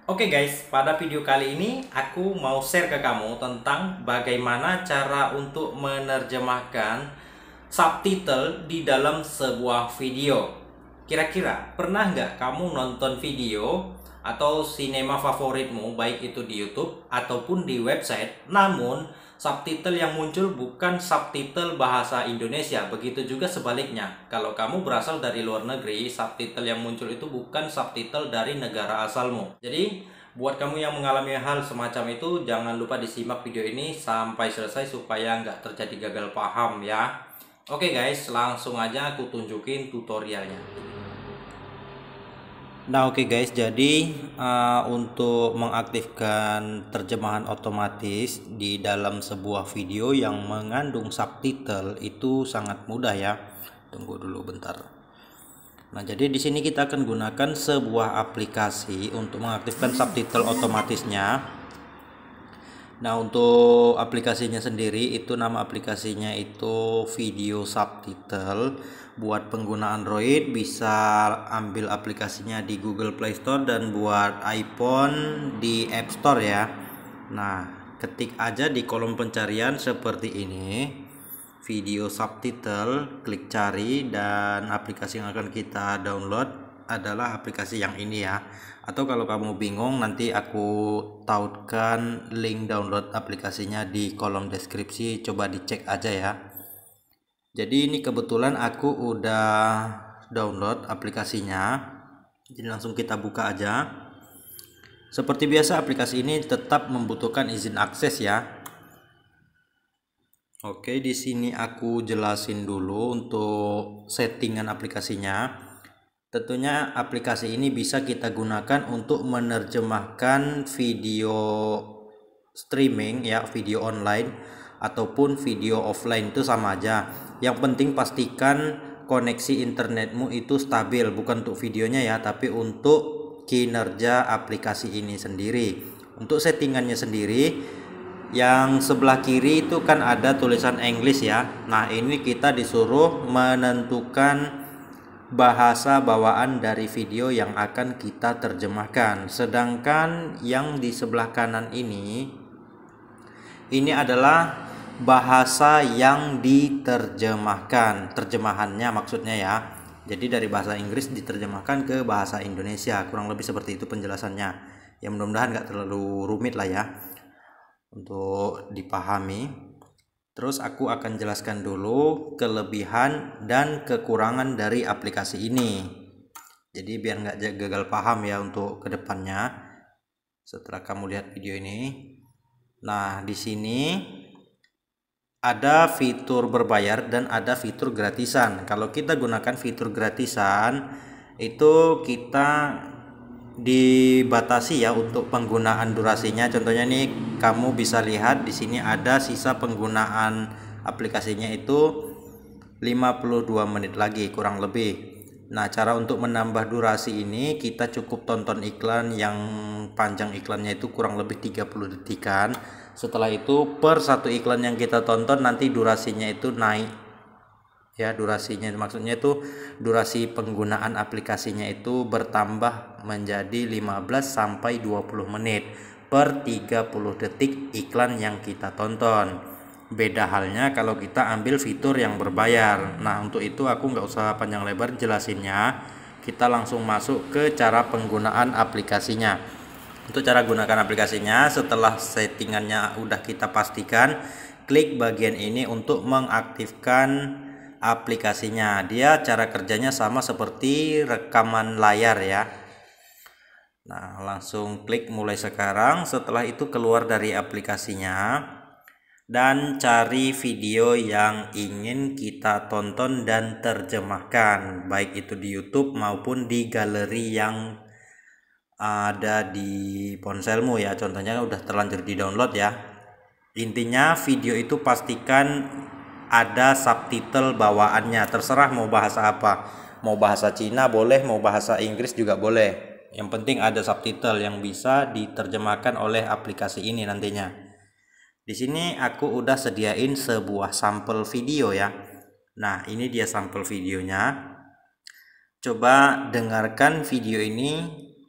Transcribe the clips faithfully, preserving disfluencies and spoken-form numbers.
Oke guys, pada video kali ini aku mau share ke kamu tentang bagaimana cara untuk menerjemahkan subtitle di dalam sebuah video. Kira-kira pernah nggak kamu nonton video atau sinema favoritmu, baik itu di YouTube ataupun di website, namun subtitle yang muncul bukan subtitle bahasa Indonesia. Begitu juga sebaliknya, kalau kamu berasal dari luar negeri, subtitle yang muncul itu bukan subtitle dari negara asalmu. Jadi buat kamu yang mengalami hal semacam itu, jangan lupa disimak video ini sampai selesai supaya nggak terjadi gagal paham ya. Oke guys, langsung aja aku tunjukin tutorialnya. Nah oke guys, jadi uh, untuk mengaktifkan terjemahan otomatis di dalam sebuah video yang mengandung subtitle itu sangat mudah ya. Tunggu dulu bentar. Nah jadi di sini kita akan gunakan sebuah aplikasi untuk mengaktifkan subtitle otomatisnya. Nah untuk aplikasinya sendiri itu nama aplikasinya itu Video Subtitle. Buat pengguna Android bisa ambil aplikasinya di Google Play Store, dan buat iPhone di App Store ya. Nah ketik aja di kolom pencarian seperti ini Video Subtitle, klik cari, dan aplikasi yang akan kita download adalah aplikasi yang ini ya. Atau kalau kamu bingung, nanti aku tautkan link download aplikasinya di kolom deskripsi, coba dicek aja ya. Jadi ini kebetulan aku udah download aplikasinya, jadi langsung kita buka aja. Seperti biasa aplikasi ini tetap membutuhkan izin akses ya. Oke, di sini aku jelasin dulu untuk settingan aplikasinya. Tentunya aplikasi ini bisa kita gunakan untuk menerjemahkan video streaming ya, video online ataupun video offline, itu sama aja. Yang penting pastikan koneksi internetmu itu stabil, bukan untuk videonya ya, tapi untuk kinerja aplikasi ini sendiri. Untuk settingannya sendiri, yang sebelah kiri itu kan ada tulisan English ya. Nah ini kita disuruh menentukan bahasa bawaan dari video yang akan kita terjemahkan. Sedangkan yang di sebelah kanan ini ini adalah bahasa yang diterjemahkan, terjemahannya maksudnya ya. Jadi dari bahasa Inggris diterjemahkan ke bahasa Indonesia, kurang lebih seperti itu penjelasannya. Ya mudah-mudahan nggak terlalu rumit lah ya untuk dipahami. Terus aku akan jelaskan dulu kelebihan dan kekurangan dari aplikasi ini. Jadi biar nggak gagal paham ya untuk kedepannya setelah kamu lihat video ini. Nah di sini ada fitur berbayar dan ada fitur gratisan. Kalau kita gunakan fitur gratisan itu kita dibatasi ya untuk penggunaan durasinya. Contohnya nih kamu bisa lihat di sini ada sisa penggunaan aplikasinya itu lima puluh dua menit lagi kurang lebih. Nah cara untuk menambah durasi ini kita cukup tonton iklan yang panjang, iklannya itu kurang lebih tiga puluh detikan. Setelah itu per satu iklan yang kita tonton nanti durasinya itu naik ya, durasinya maksudnya itu durasi penggunaan aplikasinya itu bertambah menjadi lima belas sampai dua puluh menit per tiga puluh detik iklan yang kita tonton. Beda halnya kalau kita ambil fitur yang berbayar. Nah untuk itu aku nggak usah panjang lebar jelasinnya, kita langsung masuk ke cara penggunaan aplikasinya. Untuk cara gunakan aplikasinya, setelah settingannya udah kita pastikan, klik bagian ini untuk mengaktifkan aplikasinya. Dia cara kerjanya sama seperti rekaman layar ya. Nah langsung klik mulai sekarang. Setelah itu keluar dari aplikasinya dan cari video yang ingin kita tonton dan terjemahkan, baik itu di YouTube maupun di galeri yang ada di ponselmu ya. Contohnya udah terlanjur di download ya. Intinya video itu pastikan ada subtitle bawaannya, terserah mau bahasa apa, mau bahasa Cina boleh, mau bahasa Inggris juga boleh, yang penting ada subtitle yang bisa diterjemahkan oleh aplikasi ini nantinya. Di sini aku udah sediain sebuah sampel video ya. Nah ini dia sampel videonya, coba dengarkan video ini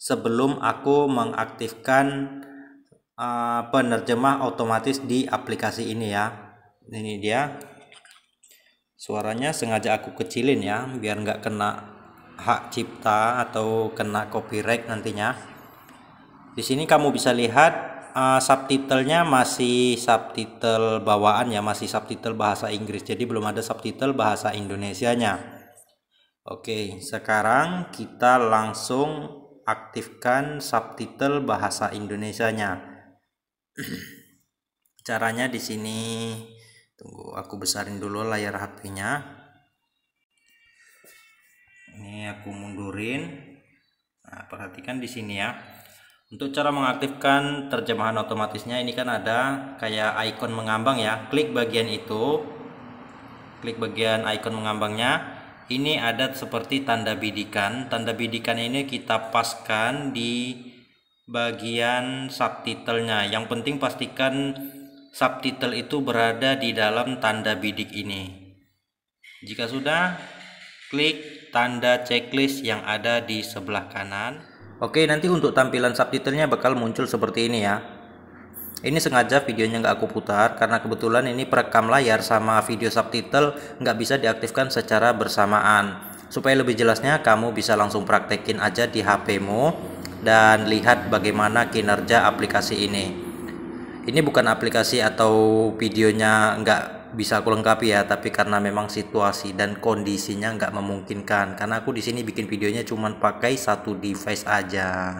sebelum aku mengaktifkan uh, penerjemah otomatis di aplikasi ini ya. Ini dia suaranya, sengaja aku kecilin ya biar nggak kena hak cipta atau kena copyright nantinya. Di sini kamu bisa lihat uh, subtitlenya masih subtitle bawaan ya, masih subtitle bahasa Inggris, jadi belum ada subtitle bahasa Indonesianya. Oke, sekarang kita langsung aktifkan subtitle bahasa Indonesianya. Caranya di sini, tunggu aku besarin dulu layar H P-nya. Ini aku mundurin. Nah, perhatikan di sini ya. Untuk cara mengaktifkan terjemahan otomatisnya, ini kan ada kayak ikon mengambang ya. Klik bagian itu. Klik bagian ikon mengambangnya. Ini ada seperti tanda bidikan. Tanda bidikan ini kita paskan di bagian subtitlenya. Yang penting pastikan subtitle itu berada di dalam tanda bidik ini. Jika sudah, klik tanda checklist yang ada di sebelah kanan. Oke, nanti untuk tampilan subtitlenya bakal muncul seperti ini ya. Ini sengaja videonya nggak aku putar karena kebetulan ini perekam layar sama video subtitle nggak bisa diaktifkan secara bersamaan. Supaya lebih jelasnya, kamu bisa langsung praktekin aja di H P-mu dan lihat bagaimana kinerja aplikasi ini. Ini bukan aplikasi atau videonya nggak bisa aku lengkapi ya, tapi karena memang situasi dan kondisinya nggak memungkinkan. Karena aku di sini bikin videonya cuman pakai satu device aja.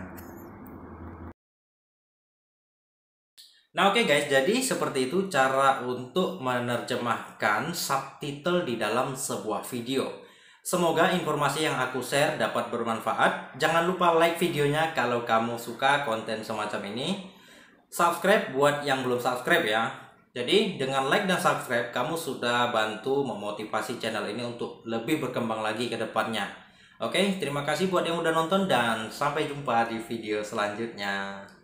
Nah oke okay guys, jadi seperti itu cara untuk menerjemahkan subtitle di dalam sebuah video. Semoga informasi yang aku share dapat bermanfaat. Jangan lupa like videonya kalau kamu suka konten semacam ini. Subscribe buat yang belum subscribe ya. Jadi dengan like dan subscribe, kamu sudah bantu memotivasi channel ini untuk lebih berkembang lagi ke depannya. Oke, terima kasih buat yang udah nonton dan sampai jumpa di video selanjutnya.